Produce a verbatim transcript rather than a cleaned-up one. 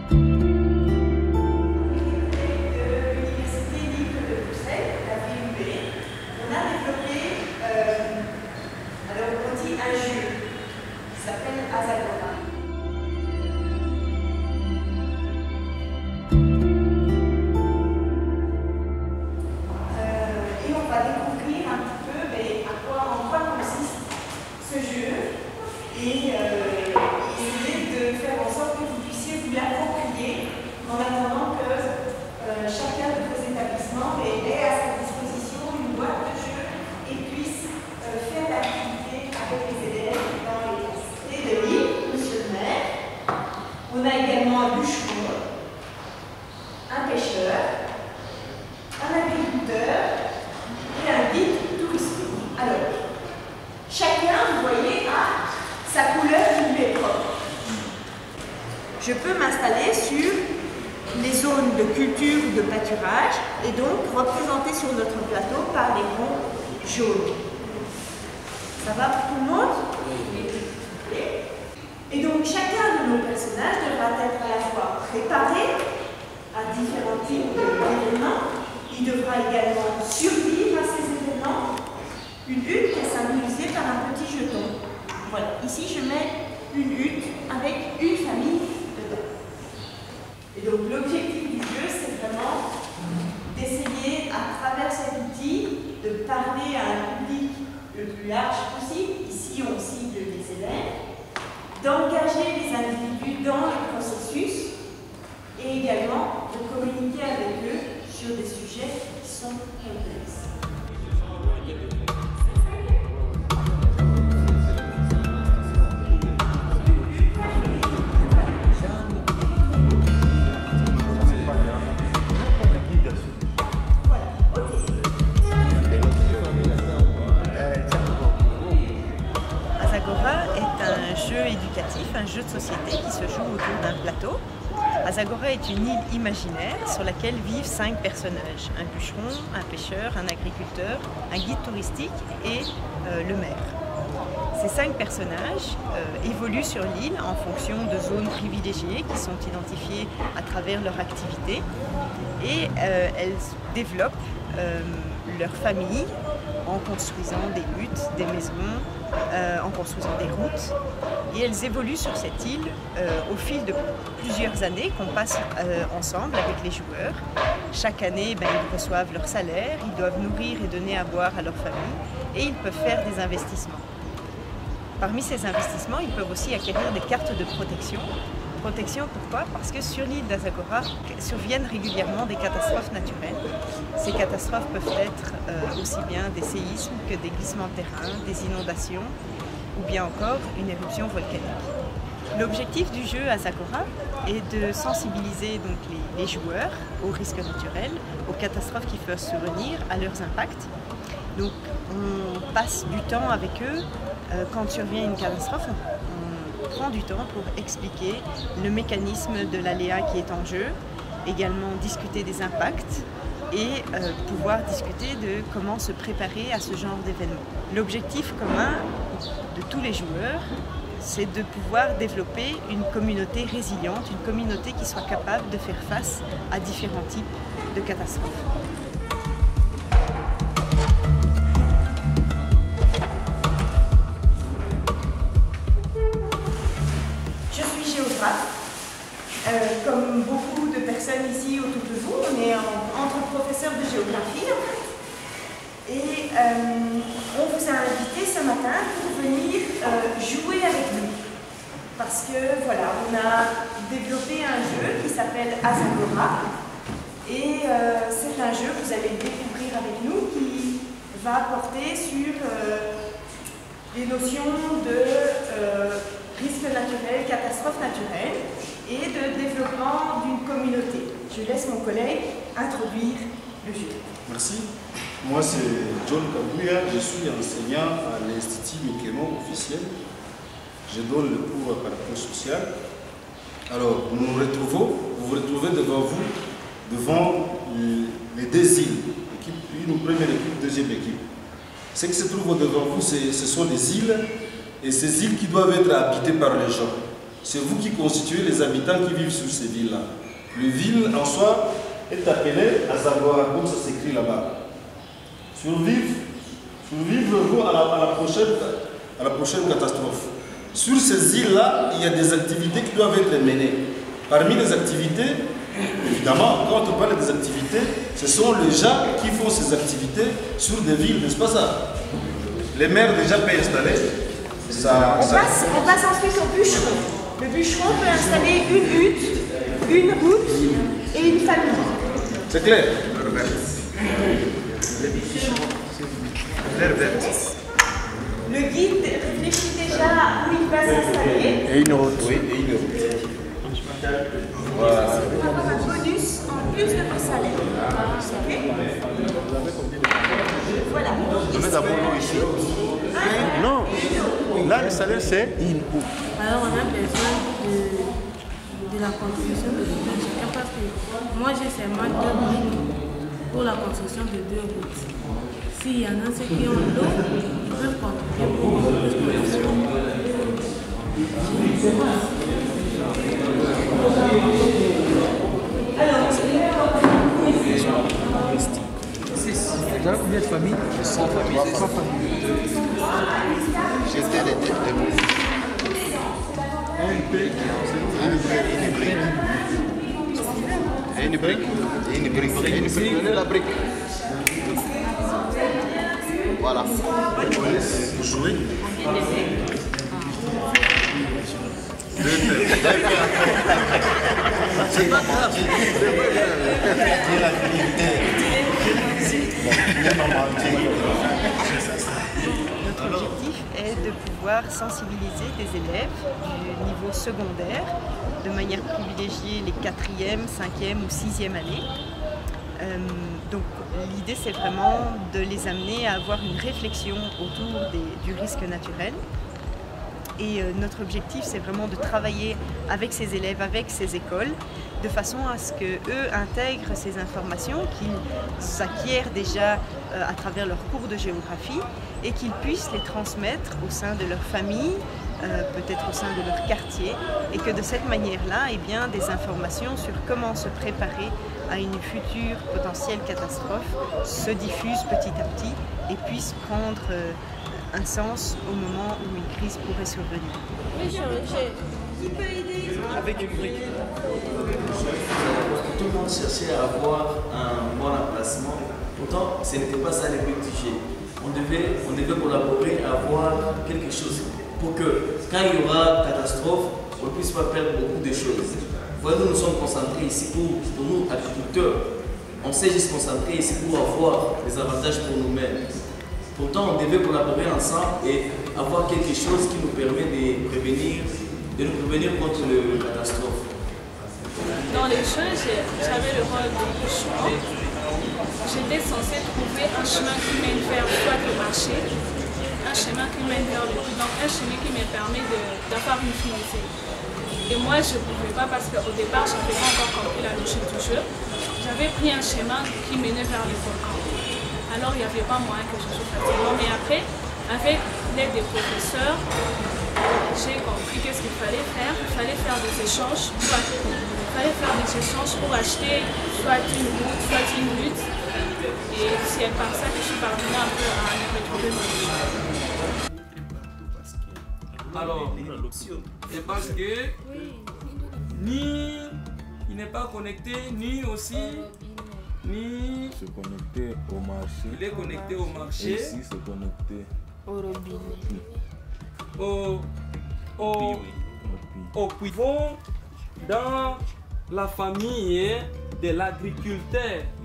et euh, essayer de faire en sorte que vous puissiez vous l'approprier en attendant que euh, chacun de vos établissements ait, ait à sa disposition une boîte de jeu et puisse euh, faire l'activité avec les élèves dans les classes. Et de Lille, monsieur le maire, on a également un bûcheron, un pêcheur, un agriculteur et un guide touristique. Alors, chacun, vous voyez, a sa couleur qui lui est propre. Je peux m'installer sur les zones de culture ou de pâturage et donc représentées sur notre plateau par les ronds jaunes. Ça va pour tout le monde? Oui. Et donc chacun de nos personnages devra être à la fois préparé à différents types d'événements. Il devra également survivre à ces événements. Une hutte est symbolisée par un petit jeton. Voilà, ici je mets une hutte avec une famille dedans. Et donc l'objectif du jeu, c'est vraiment d'essayer à travers cet outil de parler à un public le plus large possible. Ici on cible les élèves, d'engager les individus dans le processus et également de communiquer avec eux sur des sujets qui sont complexes. Azagora est un jeu éducatif, un jeu de société qui se joue autour d'un plateau. Azagora est une île imaginaire sur laquelle vivent cinq personnages, un bûcheron, un pêcheur, un agriculteur, un guide touristique et euh, le maire. Ces cinq personnages euh, évoluent sur l'île en fonction de zones privilégiées qui sont identifiées à travers leur activité et euh, elles développent euh, leur famille en construisant des huttes, des maisons, euh, en construisant des routes. Et elles évoluent sur cette île euh, au fil de plusieurs années qu'on passe euh, ensemble avec les joueurs. Chaque année, ben, ils reçoivent leur salaire, ils doivent nourrir et donner à boire à leur famille et ils peuvent faire des investissements. Parmi ces investissements, ils peuvent aussi acquérir des cartes de protection. Protection, pourquoi? Parce que sur l'île d'Azagora surviennent régulièrement des catastrophes naturelles. Ces catastrophes peuvent être euh, aussi bien des séismes que des glissements de terrain, des inondations ou bien encore une éruption volcanique. L'objectif du jeu Azagora est de sensibiliser donc les, les joueurs aux risques naturels, aux catastrophes qui peuvent survenir, à leurs impacts. Donc on passe du temps avec eux. Euh, quand survient une catastrophe, on, on prend du temps pour expliquer le mécanisme de l'aléa qui est en jeu, également discuter des impacts et euh, pouvoir discuter de comment se préparer à ce genre d'événement. L'objectif commun de tous les joueurs, c'est de pouvoir développer une communauté résiliente, une communauté qui soit capable de faire face à différents types de catastrophes. Je suis géographe. Euh, comme beaucoup de personnes ici autour de vous, on est en, entre professeurs de géographie en fait. Et euh, on vous a invité ce matin pour venir euh, jouer avec nous. Parce que voilà, on a développé un jeu qui s'appelle Azagora. Et euh, c'est un jeu que vous allez découvrir avec nous qui va porter sur euh, les notions de euh, risques naturels, catastrophes naturelles et de développement d'une communauté. Je laisse mon collègue introduire le jeu. Merci. Moi, c'est John Kabuya, je suis enseignant à l'Institut Mikeno officiel. Je donne le cours à caractère social. Alors, nous nous retrouvons, vous vous retrouvez devant vous, devant les deux îles, équipe, une première équipe, deuxième équipe. Ce qui se trouve devant vous, ce sont des îles, et ces îles qui doivent être habitées par les gens. c'est vous qui constituez les habitants qui vivent sur ces villes-là. Le ville en soi est appelé Azagora, comme ça s'écrit là-bas. Survivre, survivre à la, à, la prochaine, à la prochaine catastrophe. Sur ces îles-là, il y a des activités qui doivent être menées. Parmi les activités, évidemment, quand on parle des activités, ce sont les gens qui font ces activités sur des villes, n'est-ce pas ça? Les maires déjà peuvent installer. Ça, on, ça... Passe, on passe ensuite au bûcheron. Le bûcheron peut installer une hutte, une route et une famille. C'est clair? Le guide réfléchit déjà où il va s'installer. Et une route. Oui, et une route. Voilà. On va avoir un bonus en plus de vos salaires. Okay. Voilà. Je vais d'abord l'eau ici. Non. Là, le salaire, c'est une route. Alors, on a besoin de, de la contribution de l'État. Parce que moi, j'ai seulement deux briques pour la construction de deux routes. S'il y en a ceux qui ont l'eau, ils peuvent contribuer pour l'exploitation. Déjà, combien de familles? cent familles. cent familles. J'étais les têtes de mots. Un brique. Une brique. Une brique. Une brique. Une brique. Donnez la brique. Voilà. Vous jouez? C'est pas grave. Dis la vérité. Notre objectif est de pouvoir sensibiliser des élèves du niveau secondaire, de manière privilégiée les quatrième, cinquième ou sixième années. Euh, donc l'idée c'est vraiment de les amener à avoir une réflexion autour des, du risque naturel. Et euh, notre objectif c'est vraiment de travailler avec ces élèves, avec ces écoles, de façon à ce qu'eux intègrent ces informations, qu'ils acquièrent déjà euh, à travers leurs cours de géographie et qu'ils puissent les transmettre au sein de leur famille, euh, peut-être au sein de leur quartier, et que de cette manière-là, eh bien, des informations sur comment se préparer à une future potentielle catastrophe se diffusent petit à petit et puissent prendre euh, un sens au moment où une crise pourrait survenir. Qui peut aider? Avec une brique. Tout le monde cherchait à avoir un bon emplacement. Pourtant, ce n'était pas ça le but du jeu. On devait, on devait collaborer, avoir quelque chose pour que, quand il y aura catastrophe, on ne puisse pas perdre beaucoup de choses. Voilà, nous nous sommes concentrés ici pour, pour nous, agriculteurs. On s'est juste concentré ici pour avoir des avantages pour nous-mêmes. Pourtant, on devait collaborer ensemble et avoir quelque chose qui nous permet de prévenir, de nous prévenir contre le catastrophe. Dans les jeux, j'avais le rôle de bûcheron. J'étais censée trouver un chemin qui mène vers soit le marché, un chemin qui mène vers le donc un chemin qui me permet d'avoir une finalité. Et moi, je ne pouvais pas parce qu'au départ, je n'avais pas encore compris la logique du jeu. J'avais pris un chemin qui menait vers les volcans. Alors, il n'y avait pas moyen que je joue facilement. Mais après, avec l'aide des professeurs, j'ai compris qu'est-ce qu'il fallait faire. Il fallait faire des échanges. Il fallait faire des échanges pour acheter soit une route, soit une lutte. Et c'est par ça que je suis parvenue un peu à me retrouver dans le jeu. Alors, c'est parce que ni il n'est pas connecté, ni aussi ni se connecter au marché. Il est connecté au marché. Et ici se connecter au robinet. Au, au, au puits. Dans la famille de l'agriculteur.